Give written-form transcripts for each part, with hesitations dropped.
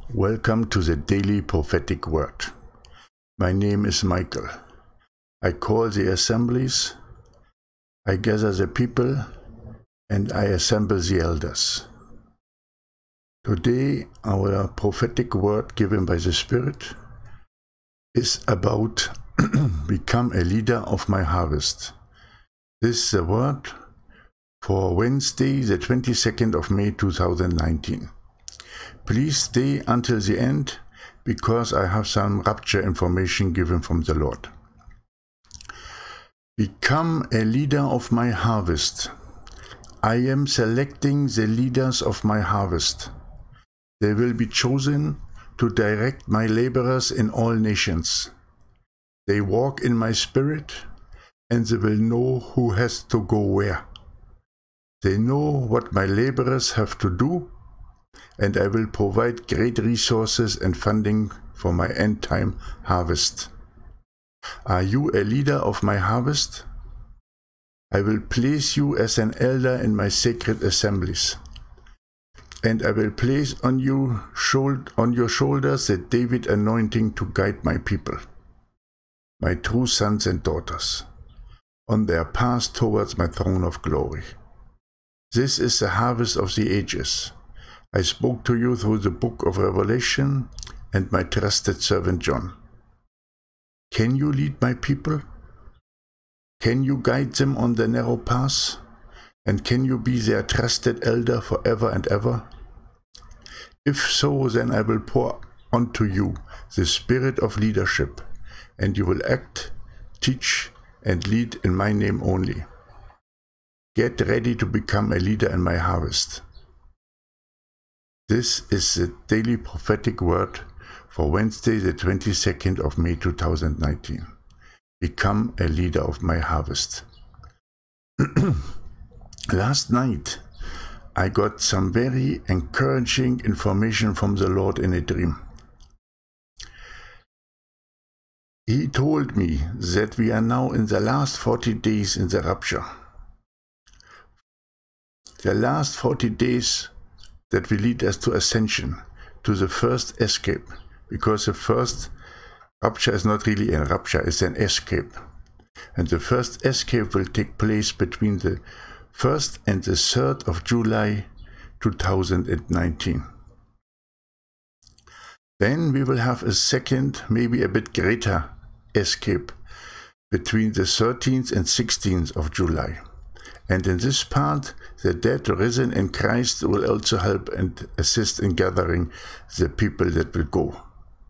Welcome to the Daily Prophetic Word. My name is Michael. I call the assemblies, I gather the people, and I assemble the elders. Today, our prophetic word given by the Spirit is about become a leader of my harvest. This is the word for Wednesday, the 22nd of May 2019. Please stay until the end, because I have some rapture information given from the Lord. Become a leader of my harvest. I am selecting the leaders of my harvest. They will be chosen to direct my laborers in all nations. They walk in my spirit, and they will know who has to go where. They know what my laborers have to do, and I will provide great resources and funding for my end-time harvest. Are you a leader of my harvest? I will place you as an elder in my sacred assemblies, and I will place on your shoulders the David anointing to guide my people, my true sons and daughters, on their path towards my throne of glory. This is the harvest of the ages. I spoke to you through the book of Revelation and my trusted servant John. Can you lead my people? Can you guide them on the narrow path? And can you be their trusted elder forever and ever? If so, then I will pour onto you the spirit of leadership, and you will act, teach, and lead in my name only. Get ready to become a leader in my harvest. This is the daily prophetic word for Wednesday, the 22nd of May 2019. Become a leader of my harvest. Last night, I got some very encouraging information from the Lord in a dream. He told me that we are now in the last 40 days in the rapture. The last 40 days that will lead us to ascension, to the first escape, because the first rapture is not really a rapture, it's an escape. And the first escape will take place between the 1st and the 3rd of July 2019. Then we will have a second, maybe a bit greater escape between the 13th and 16th of July. And in this part, the dead risen in Christ will also help and assist in gathering the people that will go.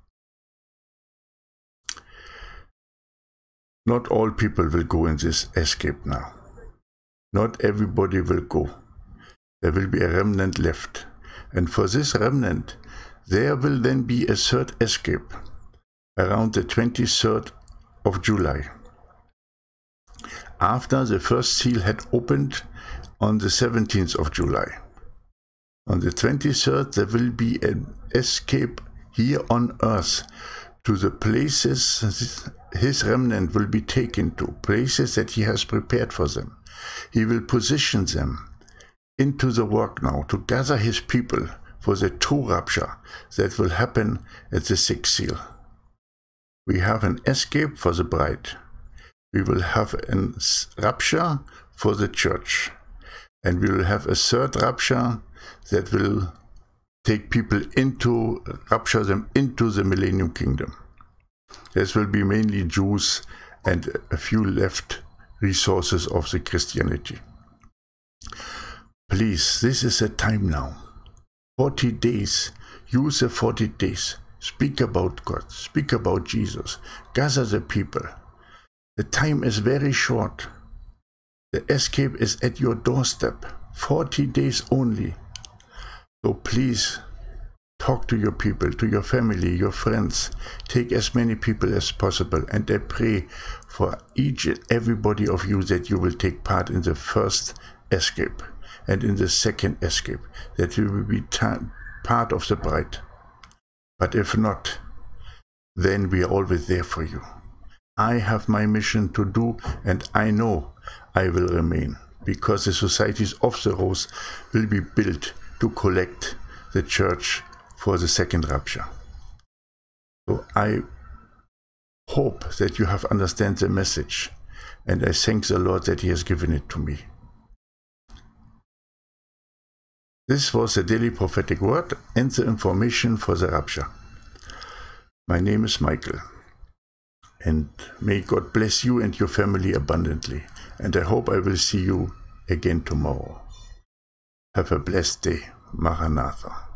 Not all people will go in this escape now. Not everybody will go. There will be a remnant left. And for this remnant, there will then be a third escape around the 23rd of July. After the first seal had opened on the 17th of July. On the 23rd, there will be an escape here on earth to the places his remnant will be taken to, places that he has prepared for them. He will position them into the work now to gather his people for the true rapture that will happen at the 6th seal. We have an escape for the bride. We will have a rapture for the church, and we will have a third rapture that will take people rapture them into the millennium kingdom. This will be mainly Jews and a few left resources of the Christianity. Please, this is the time now. 40 days, use the 40 days. Speak about God, speak about Jesus, gather the people. The time is very short. The escape is at your doorstep. 40 days only. So please talk to your people, to your family, your friends. Take as many people as possible. And I pray for each and everybody of you that you will take part in the first escape and in the second escape, that you will be part of the bride. But if not, then we are always there for you. I have my mission to do, and I know I will remain, because the societies of the rose will be built to collect the church for the second rapture. So I hope that you have understand the message, and I thank the Lord that He has given it to me. This was the daily prophetic word and the information for the rapture. My name is Michael, and may God bless you and your family abundantly, and I hope I will see you again tomorrow. Have a blessed day. Maranatha.